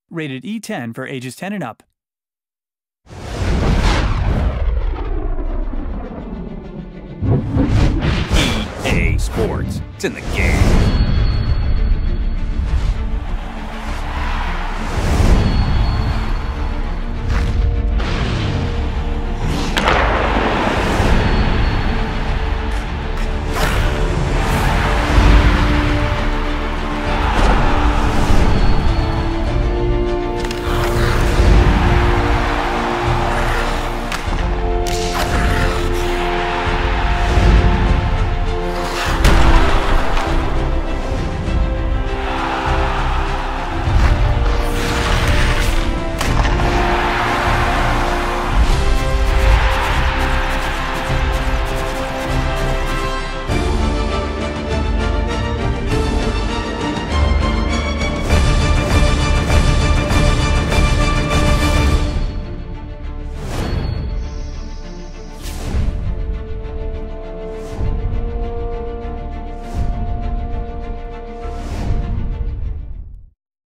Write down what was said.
Rated E10 for ages 10 and up. EA Sports. It's in the game.